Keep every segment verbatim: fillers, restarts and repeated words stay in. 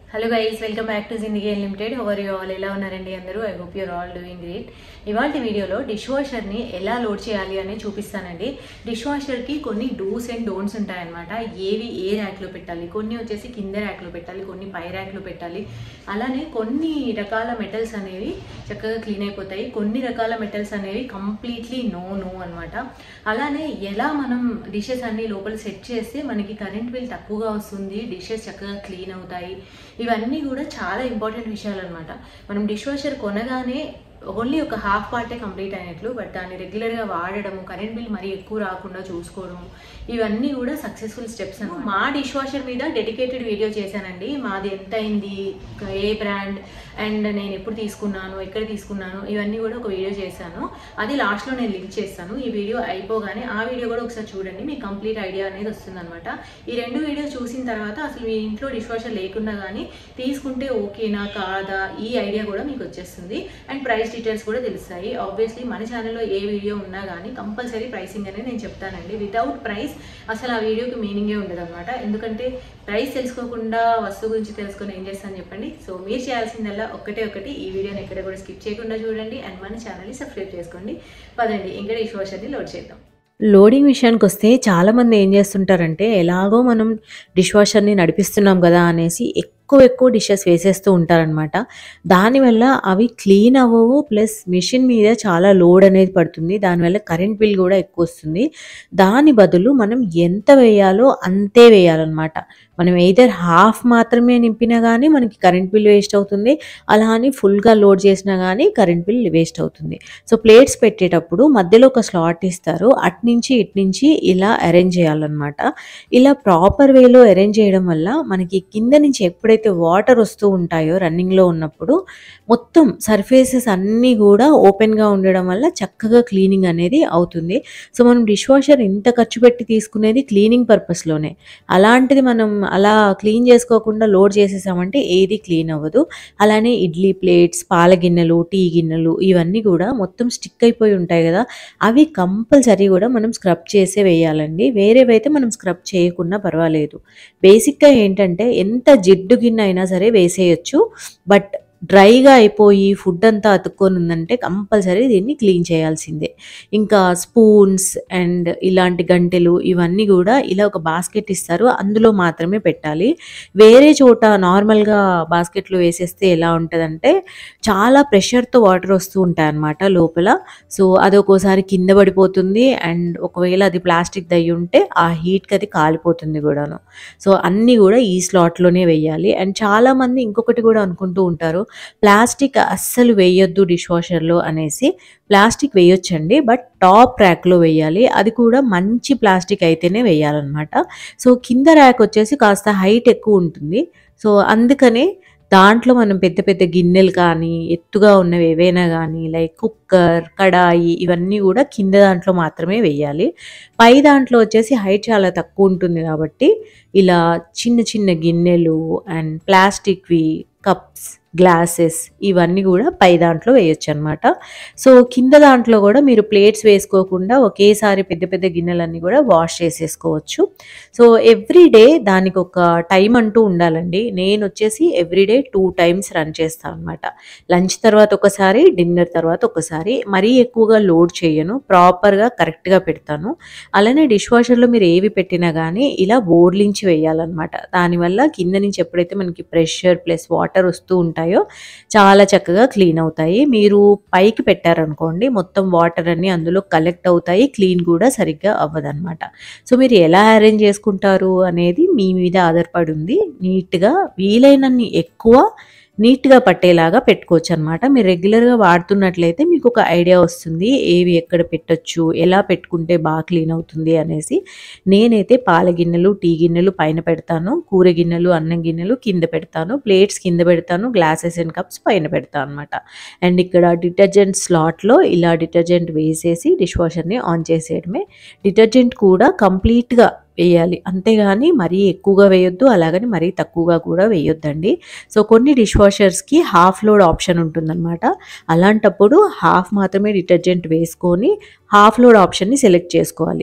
Hello guys, welcome back to Zindagi unlimited. How're you all? ఎలా ఉన్నారండి అందరూ? I hope you're all doing great. ఇవాళ వీడియోలో డిష్ వాషర్ని ఎలా లోడ్ చేయాలి అని చూపిస్తానండి. డిష్ వాషర్కి కొన్ని డూస్ అండ్ డోంట్స్ ఉంటాయన్నమాట. ఏవి ఏ ర్యాక్లో పెట్టాలి, కొన్ని వచ్చేసి కింద ర్యాక్లో పెట్టాలి, కొన్ని పై ర్యాక్లో పెట్టాలి. అలానే కొన్ని రకాల మెటల్స్ అనేవి చక్కగా క్లీన్ అయిపోతాయి, కొన్ని రకాల మెటల్స్ అనేవి కంప్లీట్లీ నో నో అనమాట. అలానే ఎలా మనం డిషెస్ అన్ని లోపల సెట్ చేస్తే మనకి కరెంట్ బిల్ తక్కువగా వస్తుంది, డిషెస్ చక్కగా క్లీన్ అవుతాయి, ఇవన్నీ కూడా చాలా ఇంపార్టెంట్ విషయాలు అనమాట. మనం డిష్ వాషర్ కొనగానే ఓన్లీ ఒక హాఫ్ పార్టే కంప్లీట్ అయినట్లు, బట్ దాన్ని రెగ్యులర్గా వాడడము, కరెంట్ బిల్ మరీ ఎక్కువ రాకుండా చూసుకోవడము, ఇవన్నీ కూడా సక్సెస్ఫుల్ స్టెప్స్ అన్నమాట. మా డిష్ వాషర్ మీద డెడికేటెడ్ వీడియో చేశానండి. మాది ఎంత అయింది, ఏ బ్రాండ్, అండ్ నేను ఎప్పుడు తీసుకున్నాను, ఎక్కడ తీసుకున్నాను, ఇవన్నీ కూడా ఒక వీడియో చేశాను. అది లాస్ట్లో నేను లింక్ చేస్తాను. ఈ వీడియో అయిపోగానే ఆ వీడియో కూడా ఒకసారి చూడండి, మీకు కంప్లీట్ ఐడియా అనేది వస్తుంది అనమాట. ఈ రెండు వీడియోస్ చూసిన తర్వాత అసలు మీ ఇంట్లో డిష్ వాషర్ లేకుండా కానీ తీసుకుంటే ఓకేనా కాదా, ఈ ఐడియా కూడా మీకు వచ్చేస్తుంది. అండ్ ప్రైస్ డీటెయిల్స్ కూడా తెలుస్తాయి. ఆబ్వియస్లీ మన ఛానల్లో ఏ వీడియో ఉన్నా కానీ కంపల్సరీ ప్రైసింగ్ అనేది నేను చెప్తానండి. వితౌట్ ప్రైస్ అసలు ఆ వీడియోకి మీనింగే ఉండదు అనమాట. ఎందుకంటే ప్రైస్ తెలుసుకోకుండా వస్తువు గురించి తెలుసుకొని ఏం చేస్తాను చెప్పండి. సో మీరు చేయాల్సిందల్లా ఒక్కటే ఒకటి, ఈ వీడియోని ఎక్కడ కూడా స్కిప్ చేయకుండా చూడండి అండ్ మన ఛానల్ని సబ్స్క్రైబ్ చేసుకోండి. పదండి ఇంకా డిష్ వాషర్ని లోడ్ చేద్దాం. లోడింగ్ విషయానికి వస్తే చాలామంది ఏం చేస్తుంటారంటే, ఎలాగో మనం డిష్ వాషర్ని నడిపిస్తున్నాం కదా అనేసి ఎక్కువ ఎక్కువ డిషెస్ వేసేస్తూ ఉంటారనమాట. దానివల్ల అవి క్లీన్ అవ్వవు, ప్లస్ మిషన్ మీద చాలా లోడ్ అనేది పడుతుంది, దానివల్ల కరెంట్ బిల్ కూడా ఎక్కువ వస్తుంది. దాని బదులు మనం ఎంత వేయాలో అంతే వేయాలన్నమాట. మనం ఎయిదర్ హాఫ్ మాత్రమే నింపినా కానీ మనకి కరెంట్ బిల్ వేస్ట్ అవుతుంది, అలా అని ఫుల్గా లోడ్ చేసినా కానీ కరెంట్ బిల్ వేస్ట్ అవుతుంది. సో ప్లేట్స్ పెట్టేటప్పుడు మధ్యలో ఒక స్లాట్ ఇస్తారు, అటు నుంచి ఇటు నుంచి ఇలా అరేంజ్ చేయాలన్నమాట. ఇలా ప్రాపర్ వేలో అరేంజ్ చేయడం వల్ల మనకి కింద నుంచి ఎప్పుడైతే వాటర్ వస్తూ ఉంటాయో రన్నింగ్లో ఉన్నప్పుడు మొత్తం సర్ఫేసెస్ అన్నీ కూడా ఓపెన్గా ఉండడం వల్ల చక్కగా క్లీనింగ్ అనేది అవుతుంది. సో మనం డిష్ వాషర్ ఇంత ఖర్చు పెట్టి తీసుకునేది క్లీనింగ్ పర్పస్లోనే, అలాంటిది మనం అలా క్లీన్ చేసుకోకుండా లోడ్ చేసేసామంటే ఏది క్లీన్ అవ్వదు. అలానే ఇడ్లీ ప్లేట్స్, పాల గిన్నెలు, టీ గిన్నెలు, ఇవన్నీ కూడా మొత్తం స్టిక్ అయిపోయి ఉంటాయి కదా, అవి కంపల్సరీ కూడా మనం స్క్రబ్ చేసే వేయాలండి. వేరేవైతే మనం స్క్రబ్ చేయకున్నా పర్వాలేదు. బేసిక్గా ఏంటంటే ఎంత జిడ్డు గిన్నె అయినా సరే వేసేయచ్చు, బట్ డ్రైగా అయిపోయి ఫుడ్ అంతా అతుక్కొని ఉందంటే కంపల్సరీ దీన్ని క్లీన్ చేయాల్సిందే. ఇంకా స్పూన్స్ అండ్ ఇలాంటి గంటెలు ఇవన్నీ కూడా ఇలా ఒక బాస్కెట్ ఇస్తారు, అందులో మాత్రమే పెట్టాలి. వేరే చోట నార్మల్గా బాస్కెట్లో వేసేస్తే ఎలా ఉంటుందంటే చాలా ప్రెషర్తో వాటర్ వస్తూ ఉంటాయి అన్నమాట లోపల. సో అది ఒక్కోసారి కింద పడిపోతుంది, అండ్ ఒకవేళ అది ప్లాస్టిక్ దయ్యి ఉంటే ఆ హీట్కి అది కాలిపోతుంది కూడాను. సో అన్నీ కూడా ఈ స్లాట్లోనే వేయాలి. అండ్ చాలామంది ఇంకొకటి కూడా అనుకుంటూ ఉంటారు, ప్లాస్టిక్ అస్సలు వేయొద్దు డిష్ వాషర్లో అనేసి. ప్లాస్టిక్ వేయొచ్చండి, బట్ టాప్ ర్యాక్లో వేయాలి, అది కూడా మంచి ప్లాస్టిక్ అయితేనే వేయాలన్నమాట. సో కింద ర్యాక్ వచ్చేసి కాస్త హైట్ ఎక్కువ ఉంటుంది, సో అందుకనే దాంట్లో మనం పెద్ద పెద్ద గిన్నెలు కానీ ఎత్తుగా ఉన్నవి ఏవైనా కానీ లైక్ కుక్కర్, కడాయి, ఇవన్నీ కూడా కింద దాంట్లో మాత్రమే వేయాలి. పై దాంట్లో వచ్చేసి హైట్ చాలా తక్కువ ఉంటుంది కాబట్టి ఇలా చిన్న చిన్న గిన్నెలు అండ్ ప్లాస్టిక్వి, కప్స్, గ్లాసెస్, ఇవన్నీ కూడా పై దాంట్లో వేయొచ్చు అనమాట. సో కింద దాంట్లో కూడా మీరు ప్లేట్స్ వేసుకోకుండా ఒకేసారి పెద్ద పెద్ద గిన్నెలన్నీ కూడా వాష్ చేసేసుకోవచ్చు. సో ఎవ్రీడే దానికి ఒక టైం అంటూ ఉండాలండి. నేను వచ్చేసి ఎవ్రీడే టూ టైమ్స్ రన్ చేస్తాను అనమాట. లంచ్ తర్వాత ఒకసారి, డిన్నర్ తర్వాత ఒకసారి. మరీ ఎక్కువగా లోడ్ చేయను, ప్రాపర్గా కరెక్ట్గా పెడతాను. అలానే డిష్ వాషర్లో మీరు ఏవి పెట్టినా కానీ ఇలా బోర్లించి వేయాలన్నమాట. దానివల్ల కింద నుంచి ఎప్పుడైతే మనకి ప్రెషర్ ప్లస్ వాటర్ వస్తూ ఉంటాయి చాలా చక్కగా క్లీన్ అవుతాయి. మీరు పైకి పెట్టారనుకోండి మొత్తం వాటర్ అన్ని అందులో కలెక్ట్ అవుతాయి, క్లీన్ కూడా సరిగ్గా అవ్వదన్నమాట. సో మీరు ఎలా అరేంజ్ చేసుకుంటారు అనేది మీ మీద ఆధారపడి ఉంది. నీట్గా వీలైనన్ని ఎక్కువ నీట్గా పట్టేలాగా పెట్టుకోవచ్చు అనమాట. మీరు రెగ్యులర్గా వాడుతున్నట్లయితే మీకు ఒక ఐడియా వస్తుంది ఏవి ఎక్కడ పెట్టొచ్చు, ఎలా పెట్టుకుంటే బాగా క్లీన్ అవుతుంది అనేసి. నేనైతే పాల గిన్నెలు, టీ గిన్నెలు పైన పెడతాను, కూర గిన్నెలు, అన్నం గిన్నెలు కింద పెడతాను, ప్లేట్స్ కింద పెడతాను, గ్లాసెస్ అండ్ కప్స్ పైన పెడతాను అనమాట. అండ్ ఇక్కడ డిటర్జెంట్ స్లాట్లో ఇలా డిటర్జెంట్ వేసేసి డిష్ వాషర్ని ఆన్ చేసేయడమే. డిటర్జెంట్ కూడా కంప్లీట్గా వేయాలి, అంతేగాని మరీ ఎక్కువగా వేయొద్దు, అలాగని మరీ తక్కువగా కూడా వేయొద్దండి. సో కొన్ని డిష్ వాషర్స్కి హాఫ్ లోడ్ ఆప్షన్ ఉంటుందన్నమాట. అలాంటప్పుడు హాఫ్ మాత్రమే డిటర్జెంట్ వేసుకొని హాఫ్ లోడ్ ఆప్షన్ని సెలెక్ట్ చేసుకోవాలి.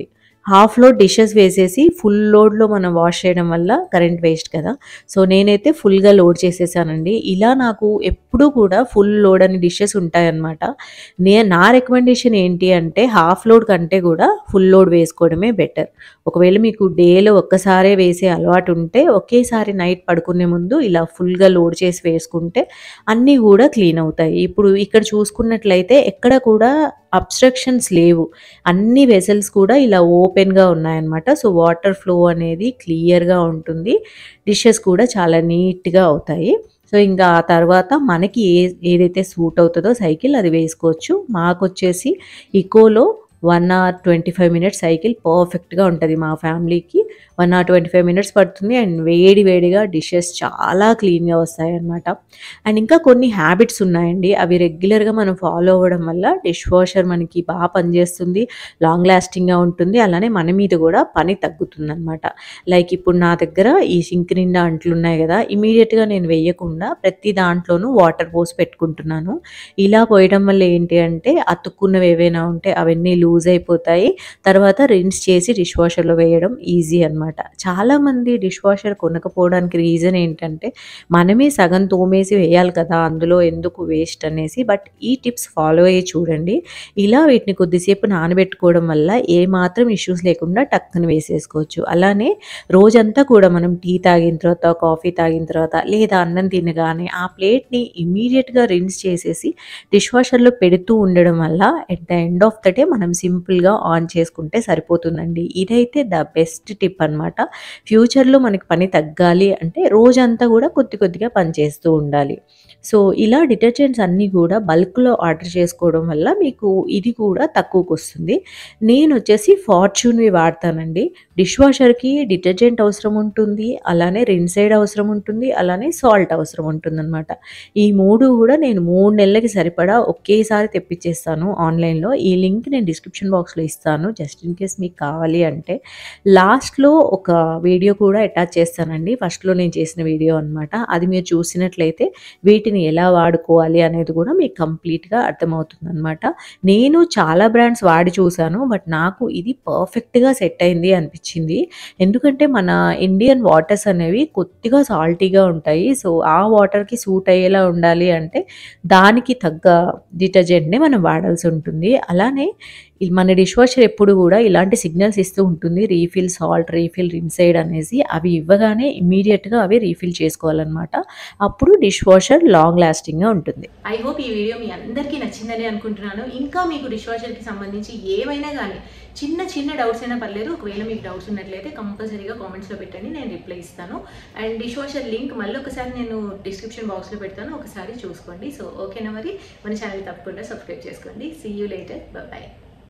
హాఫ్ లోడ్ డిషెస్ వేసేసి ఫుల్ లోడ్లో మనం వాష్ చేయడం వల్ల కరెంట్ వేస్ట్ కదా. సో నేనైతే ఫుల్గా లోడ్ చేసేసానండి. ఇలా నాకు ఎప్పుడూ కూడా ఫుల్ లోడ్ అని డిషెస్ ఉంటాయన్నమాట. నే నా రికమెండేషన్ ఏంటి అంటే హాఫ్ లోడ్ కంటే కూడా ఫుల్ లోడ్ వేసుకోవడమే బెటర్. ఒకవేళ మీకు డేలో ఒక్కసారే వేసే అలవాటు ఉంటే ఒకేసారి నైట్ పడుకునే ముందు ఇలా ఫుల్గా లోడ్ చేసి వేసుకుంటే అన్నీ కూడా క్లీన్ అవుతాయి. ఇప్పుడు ఇక్కడ చూసుకున్నట్లయితే ఎక్కడ కూడా అబ్స్ట్రక్షన్స్ లేవు. అన్ని వెసల్స్ కూడా ఇలా ఓపెన్‌గా ఉన్నాయన్నమాట. సో వాటర్ ఫ్లో అనేది క్లియర్‌గా ఉంటుంది. డిషెస్ కూడా చాలా నీట్‌గా అవుతాయి. సో ఇంకా ఆ తర్వాత మనకి ఏ ఏదైతే సూట్ అవుతదో సైకిల్ అది వేసుకోవచ్చు. మాకొచ్చేసి ఇకోలో one hour twenty five minutes cycle పర్ఫెక్ట్‌గా ఉంటది మా ఫ్యామిలీకి. One hour twenty five minutes పడుతుంది. అండ్ వేడి వేడిగా డిషెస్ చాలా క్లీన్‌గా వస్తాయన్నమాట. అండ్ ఇంకా కొన్ని హ్యాబిట్స్ ఉన్నాయండి. అవి రెగ్యులర్‌గా మనం ఫాలో అవ్వడం వల్ల డిష్ వాషర్ మనకి బాగా పనిచేస్తుంది. లాంగ్ లాస్టింగ్‌గా ఉంటుంది. అలానే మన మీద కూడా పని తగ్గుతుందన్నమాట. లైక్ ఇప్పుడు నా దగ్గర ఈ సింక్ నిండా అంట్లున్నాయి కదా! ఇమ్మీడియేట్‌గా నేను వేయకుండా ప్రతి దాంట్లోనూ వాటర్ పోసి పెట్టుకుంటున్నాను. ఇలా పోయడం వల్ల ఏంటి అంటే అతుక్కున్నవి ఏవైనా ఉంటే అవన్నీ లూజ్ అయిపోతాయి. తర్వాత రిన్స్ చేసి డిష్ వాషర్‌లో వేయడం ఈజీ అన్నమాట. చాలామంది డిష్ వాషర్ కొనకపోవడానికి రీజన్ ఏంటంటే మనమే సగం తోమేసి వేయాలి కదా! అందులో ఎందుకు వేస్ట్ అనేసి. బట్ ఈ టిప్స్ ఫాలో అయ్యి చూడండి. ఇలా వీటిని కొద్దిసేపు నానబెట్టుకోవడం వల్ల ఏమాత్రం ఇష్యూస్ లేకుండా టక్కున వేసేసుకోవచ్చు. అలానే రోజంతా కూడా మనం టీ తాగిన తర్వాత, కాఫీ తాగిన తర్వాత లేదా అన్నం తినగానే ఆ ప్లేట్‌ని ఇమ్మీడియేట్‌గా రిన్స్ చేసేసి డిష్ వాషర్‌లో పెడుతూ ఉండడం వల్ల at the end of the day మనం సింపుల్‌గా ఆన్ చేసుకుంటే సరిపోతుందండి. ఇదైతే ద బెస్ట్ టిప్ అన్నమాట. ఫ్యూచర్‌లో మనకి పని తగ్గాలి అంటే రోజంతా కూడా కొద్ది కొద్దిగా పని చేస్తూ ఉండాలి. సో ఇలా డిటర్జెంట్స్ అన్నీ కూడా బల్క్‌లో ఆర్డర్ చేసుకోవడం వల్ల మీకు ఇది కూడా తక్కువకొస్తుంది. నేనొచ్చేసి ఫార్చ్యూన్‌వి వాడతానండి. డిష్ వాషర్‌కి డిటర్జెంట్ అవసరం ఉంటుంది. అలానే రిన్సైడ్ అవసరం ఉంటుంది. అలానే సాల్ట్ అవసరం ఉంటుందన్నమాట. ఈ మూడు కూడా నేను మూడు నెలలకి సరిపడా ఒకేసారి తెప్పిచ్చేస్తాను ఆన్‌లైన్‌లో. ఈ లింక్ నేను డిస్క్రిప్షన్ బాక్స్‌లో ఇస్తాను. జస్ట్ ఇన్ కేస్ మీకు కావాలి అంటే. లాస్ట్‌లో ఒక వీడియో కూడా అటాచ్ చేస్తానండి. ఫస్ట్‌లో నేను చేసిన వీడియో అన్నమాట. అది మీరు చూసినట్లయితే వీటిని ఎలా వాడుకోవాలి అనేది కూడా మీకు కంప్లీట్‌గా అర్థమవుతుందన్నమాట. నేను చాలా బ్రాండ్స్ వాడి చూసాను. బట్ నాకు ఇది పర్ఫెక్ట్‌గా సెట్ అయింది అనిపించింది. ఎందుకంటే మన ఇండియన్ వాటర్స్ అనేవి కొద్దిగా సాల్టీగా ఉంటాయి. సో ఆ వాటర్‌కి సూట్ అయ్యేలా ఉండాలి అంటే దానికి తగ్గ డిటర్జెంట్‌ని మనం వాడాల్సి ఉంటుంది. అలానే మన డిష్ వాషర్ ఎప్పుడు కూడా ఇలాంటి సిగ్నల్స్ ఇస్తూ ఉంటుంది. రీఫిల్ సాల్ట్, రీఫిల్ రిన్సైడ్ అనేసి. అవి ఇవ్వగానే ఇమ్మీడియేట్‌గా అవి రీఫిల్ చేసుకోవాలన్నమాట. అప్పుడు డిష్ వాషర్ లాంగ్ లాస్టింగ్‌గా ఉంటుంది. ఐ హోప్ ఈ వీడియో మీ అందరికీ నచ్చిందని అనుకుంటున్నాను. ఇంకా మీకు డిష్ వాషర్‌కి సంబంధించి ఏవైనా కానీ చిన్న చిన్న డౌట్స్ అయినా పర్లేదు. ఒకవేళ మీకు డౌట్స్ ఉన్నట్లయితే కంపల్సరీగా కామెంట్స్లో పెట్టండి. నేను రిప్లై ఇస్తాను. అండ్ డిష్ వాషర్ లింక్ మళ్ళీ ఒకసారి నేను డిస్క్రిప్షన్ బాక్స్లో పెడతాను. ఒకసారి చూసుకోండి. సో ఓకేనా మరి? మన ఛానల్ తప్పకుండా సబ్స్క్రైబ్ చేసుకోండి. See you later. Bye by.